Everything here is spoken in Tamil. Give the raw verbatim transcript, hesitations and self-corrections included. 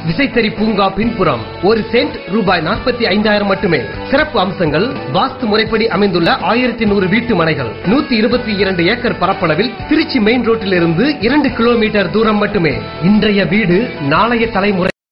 விசைத்தறி பூங்கா பின்புறம் ஒரு சென்ட் ரூபாய் நாற்பத்தி ஐந்தாயிரம் மட்டுமே. சிறப்பு அம்சங்கள்: வாஸ்து முறைப்படி அமைந்துள்ள ஆயிரத்தி நூறு வீட்டு மனைகள், நூத்தி இருபத்தி இரண்டு ஏக்கர் பரப்பளவில், திருச்சி மெயின் ரோட்டில் இருந்து இரண்டு கிலோமீட்டர் தூரம் மட்டுமே. இன்றைய வீடு நாளைய தலைமுறை